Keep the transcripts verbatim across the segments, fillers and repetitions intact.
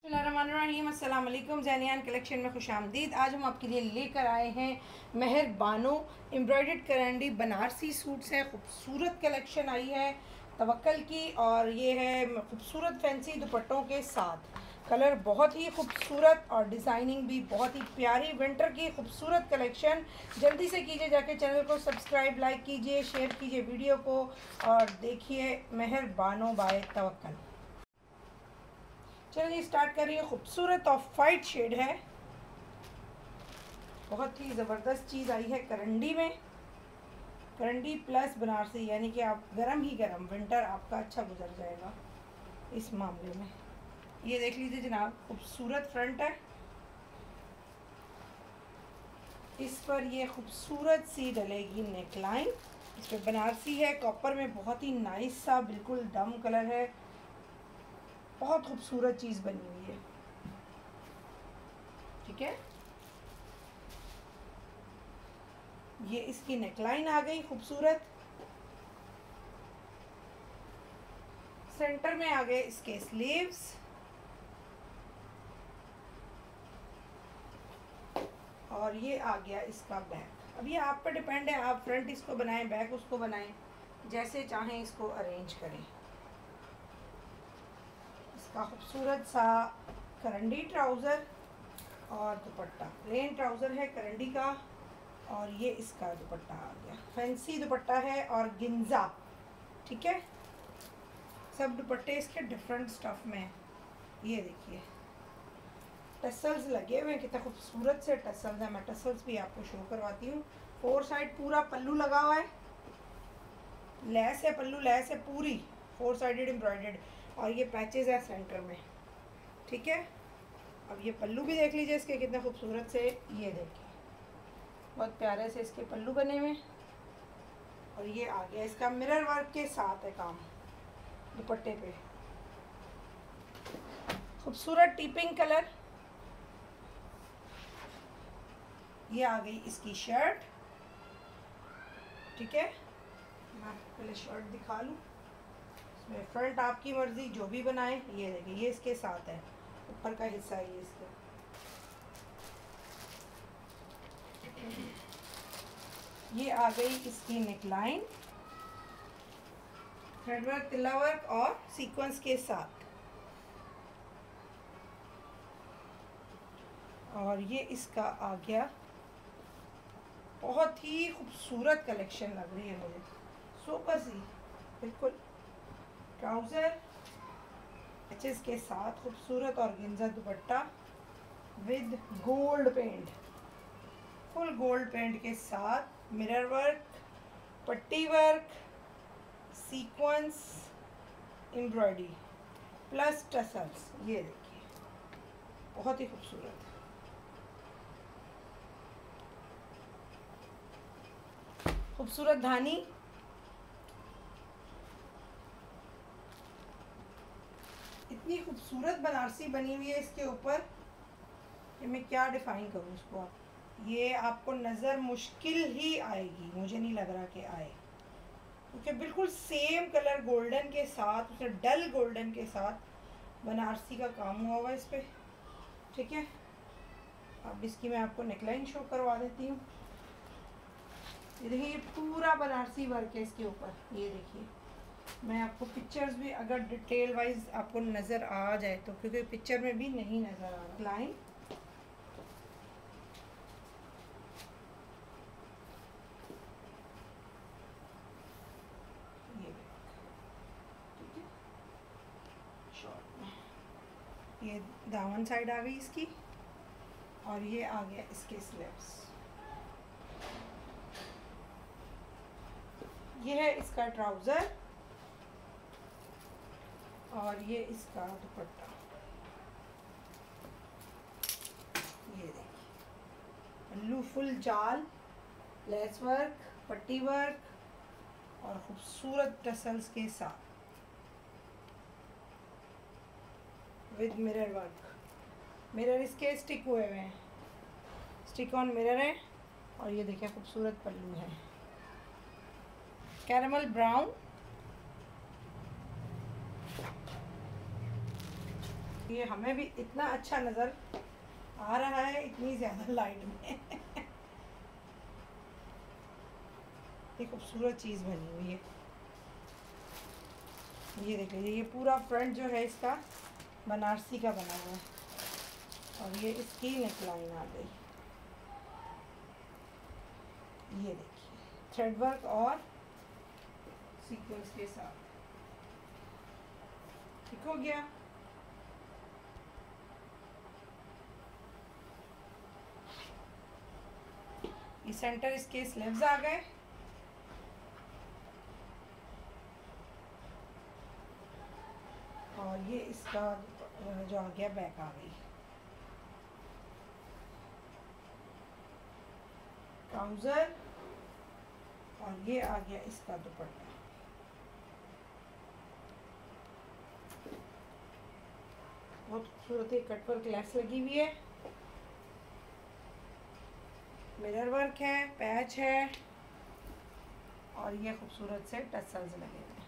बिस्मिल्लाहिर्रहमानिर्रहीम। अस्सलाम वालेकुम। ज़ैनियान कलेक्शन में खुश आमदीद। आज हम आपके लिए लेकर आए हैं मेहर बानो एम्ब्रॉयडर्ड करंडी बनारसी सूट्स हैं। खूबसूरत कलेक्शन आई है तवक्कल की, और ये है खूबसूरत फैंसी दुपट्टों के साथ। कलर बहुत ही खूबसूरत और डिज़ाइनिंग भी बहुत ही प्यारी। विंटर की खूबसूरत कलेक्शन। जल्दी से कीजिए, जाके चैनल को सब्सक्राइब, लाइक कीजिए, शेयर कीजिए वीडियो को, और देखिए मेहर बानो बाय तवक्कल। चलिए स्टार्ट करिए। खूबसूरत ऑफ वाइट शेड है, बहुत ही ज़बरदस्त चीज़ आई है करंडी में। करंडी प्लस बनारसी, यानी कि आप गरम ही गरम, विंटर आपका अच्छा गुजर जाएगा इस मामले में। ये देख लीजिए जनाब, खूबसूरत फ्रंट है, इस पर ये खूबसूरत सी डलेगी नेकलाइन। इस पर बनारसी है, कॉपर में, बहुत ही नाइस सा बिल्कुल डम कलर है। बहुत खूबसूरत चीज़ बनी हुई है, ठीक है। ये इसकी नेकलाइन आ गई खूबसूरत। सेंटर में आ गए इसके स्लीव्स, और ये आ गया इसका बैक। अब ये आप पर डिपेंड है, आप फ्रंट इसको बनाएं, बैक उसको बनाएं, जैसे चाहें इसको अरेंज करें। इसका खूबसूरत सा करंडी ट्राउज़र और दुपट्टा, प्लेन ट्राउज़र है करंडी का, और ये इसका दुपट्टा आ गया। फैंसी दुपट्टा है और गिंजा, ठीक है। सब दुपट्टे इसके डिफरेंट स्टफ में हैं। ये देखिए टसल्स लगे हुए हैं, कितना खूबसूरत से टसल्स हैं। मैं टसल्स भी आपको शो करवाती हूँ। फोर साइड पूरा पल्लू लगा हुआ है, लैस है, पल्लू लैस है पूरी, फोर साइडेड एम्ब्रॉयडर्ड, और ये पैचेस है सेंटर में, ठीक है। अब ये पल्लू भी देख लीजिए इसके कितने खूबसूरत से, ये देखिए बहुत प्यारे से इसके पल्लू बने हुए। और ये आ गया इसका मिरर वर्क के साथ है काम दुपट्टे पे। खूबसूरत टीपिंग कलर। ये आ गई इसकी शर्ट, ठीक है। मैं पहले शर्ट दिखा लूँ। इसमें फ्रंट आपकी मर्ज़ी जो भी बनाए। ये देखिए ये इसके साथ है, ऊपर का हिस्सा ये इसका। ये आ गई इसकी नेकलाइन, थ्रेड वर्क, तिल्ला वर्क और सीक्वेंस के साथ, और ये इसका आ गया। बहुत ही खूबसूरत कलेक्शन लग रही है मुझे, सुपर सी बिल्कुल। ट्राउज़र पैचेस के साथ खूबसूरत और गिंजा dupatta with gold paint, full gold paint के साथ, मिरर वर्क, पट्टी work, sequence embroidery plus tassels. ये देखिए बहुत ही खूबसूरत। खूबसूरत धानी, इतनी खूबसूरत बनारसी बनी हुई है इसके ऊपर कि मैं क्या डिफाइन करूँ इसको। आप ये आपको नज़र मुश्किल ही आएगी, मुझे नहीं लग रहा कि आए, क्योंकि बिल्कुल सेम कलर गोल्डन के साथ, उसे डल गोल्डन के साथ बनारसी का काम हुआ हुआ है इस पर, ठीक है। अब इसकी मैं आपको नेकलाइन शो करवा देती हूँ। ये देखिए ये पूरा बनारसी वर्क है इसके ऊपर। ये देखिए मैं आपको पिक्चर्स भी अगर डिटेल वाइज आपको नज़र आ जाए तो, क्योंकि पिक्चर में भी नहीं नज़र आ रहा। लाइन ये ठीक है, शॉर्ट में ये दामन साइड आ गई इसकी, और ये आ गया इसके स्लीव्स। ये है इसका ट्राउज़र, और ये इसका दुपट्टा। ये देखिए पल्लू फुल जाल, लेस वर्क, पट्टी वर्क और खूबसूरत टसल्स के साथ विद मिरर वर्क। मिरर इसके स्टिक हुए हुए हैं, स्टिक ऑन मिरर है। और ये देखिए खूबसूरत पल्लू है, कैरमल ब्राउन, ये हमें भी इतना अच्छा नज़र आ रहा है इतनी ज़्यादा लाइट में। ये खूबसूरत चीज़ बनी हुई है। ये देख लीजिए, ये पूरा फ्रंट जो है इसका बनारसी का बना हुआ है और ये इसकी नेकलाइन आ गई। ये देखिए थ्रेड वर्क और सीक्वेंस के साथ। ठीक हो गया। ये सेंटर इसके स्लीव्स आ गए और ये इसका जो आ गया बैक आ गई। ट्राउज़र और ये आ गया इसका दुपट्टा। बहुत खूबसूरत है, कट वर्क लेस लगी हुई है, मिरर वर्क है, पैच है और ये खूबसूरत से टसल्स लगे हुए हैं।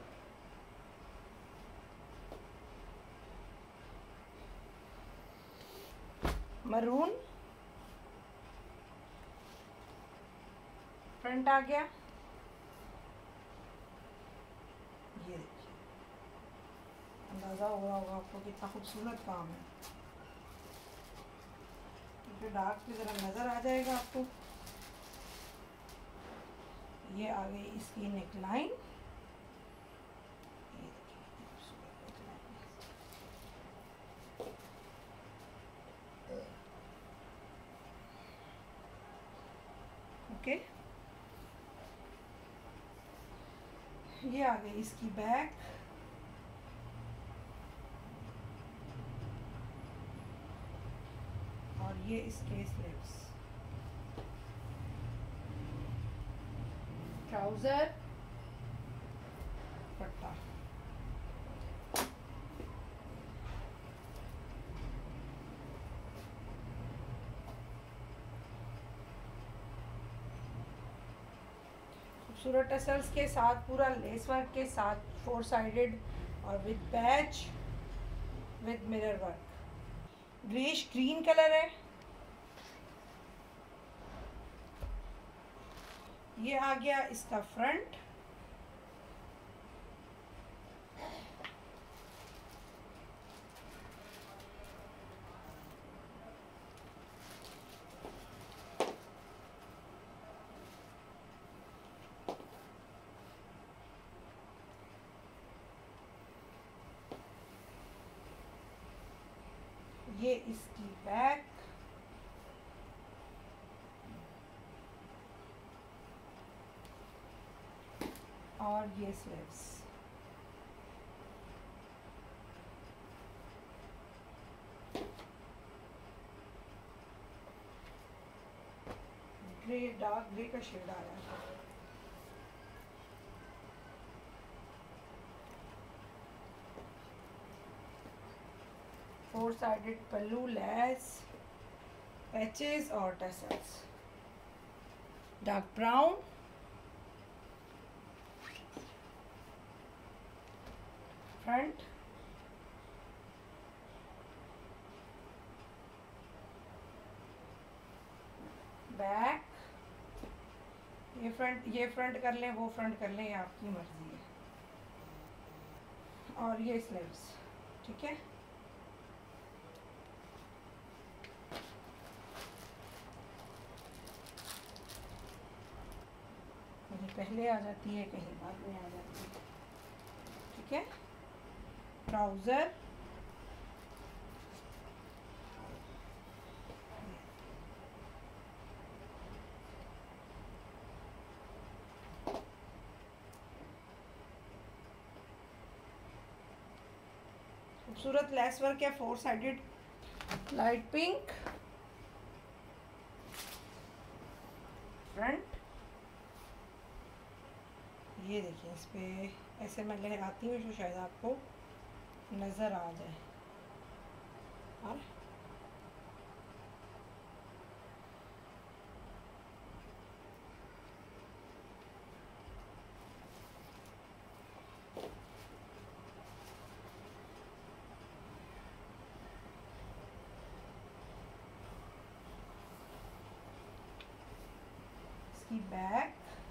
मरून फ्रंट आ गया। ये देखिए, अंदाज़ा हो रहा होगा आपको कितना खूबसूरत काम है। तो डार्क की तरह नज़र आ जाएगा आपको। ये आ गई इसकी नेकलाइन। ये देखिए खूबसूरत नेकलाइन। ओके, ये आ गई इसकी बैक। और ये इसके स्लीव्स। ट्राउजर, पट्टा। खूबसूरत टसल्स के साथ, पूरा लेस वर्क के साथ, फोर साइडेड और with patch, with mirror work. Greyish green colour है। ये आ गया इसका फ्रंट। ये इसकी बैक। और ये स्लीव्स। ग्रे, डार्क ग्रे का शेड आ रहा है। Four sided pallu, lace, patches और tassels. Dark brown, front, back. ये फ्रंट, ये फ्रंट कर लें, वो फ्रंट कर लें, ये आपकी मर्जी है। और ये स्लीव्स। ठीक है, कहीं पहले आ जाती है, कहीं बाद में आ जाती है। ठीक है, ट्राउज़र, खूबसूरत लेस वर्क है, four sided, light pink, front. ये देखिए, इस पे ऐसे मैं लहराती हूँ जो शायद आपको नज़र आ जाए। और इसकी बैक,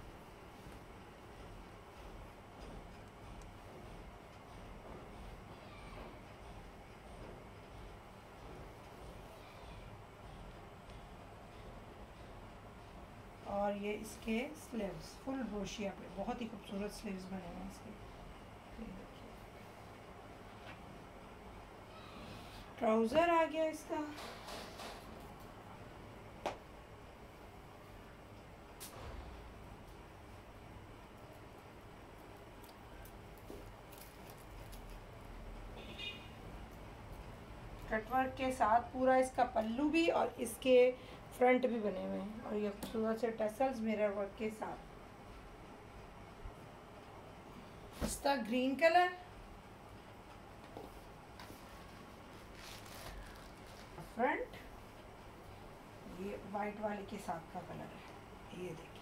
और ये इसके स्लीव्स फुल ब्रोशिया पे, बहुत ही खूबसूरत स्लीव्स बने हुए हैं इसके। ट्राउज़र आ गया इसका, कटवर्क के साथ पूरा इसका पल्लू भी और इसके फ्रंट भी बने हुए हैं, और ये खूबसूरत से टसल्स मिरर वर्क के साथ। इसका ग्रीन कलर, फ्रंट ये वाइट वाले के साथ का कलर है, ये देखिए।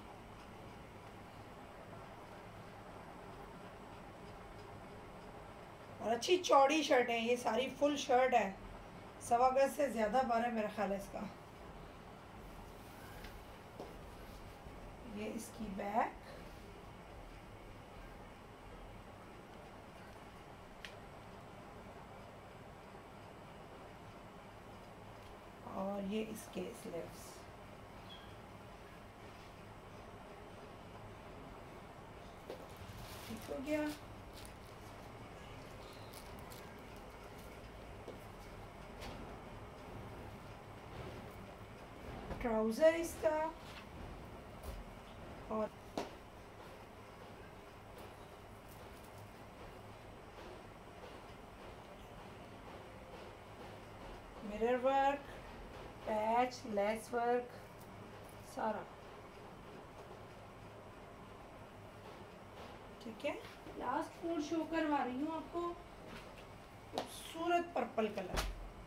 और अच्छी चौड़ी शर्ट है, ये सारी फुल शर्ट है, सवा गज से ज़्यादा बारह मेरा ख्याल है इसका। ये इसकी बैक, और ये इसके स्लीव्स। ठीक हो गया। ट्राउज़र इसका, और mirror work, patch, lace work सारा। ठीक है, लास्ट कोड शो करवा रही हूँ आपको, खूबसूरत पर्पल कलर।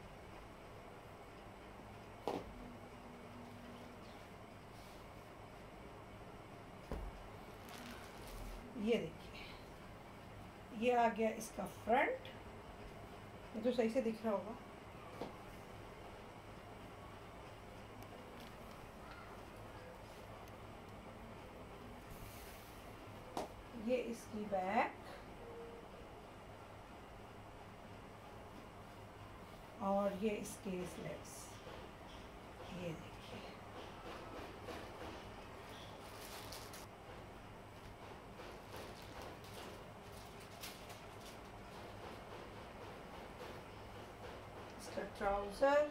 ये देखिए, ये आ गया इसका फ्रंट, ये तो सही से दिख रहा होगा। ये इसकी बैक, और ये इसके स्लीव्स। ये देखिए, इसका ट्राउज़र,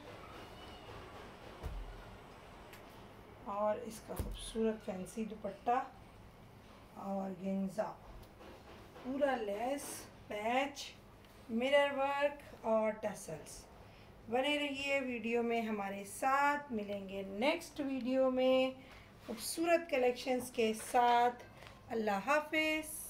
और इसका खूबसूरत फैंसी दुपट्टा और गेंजा, पूरा लेस, पैच, मिरर वर्क और टसल्स। बने रहिए वीडियो में हमारे साथ, मिलेंगे नेक्स्ट वीडियो में खूबसूरत कलेक्शंस के साथ। अल्लाह हाफिज़।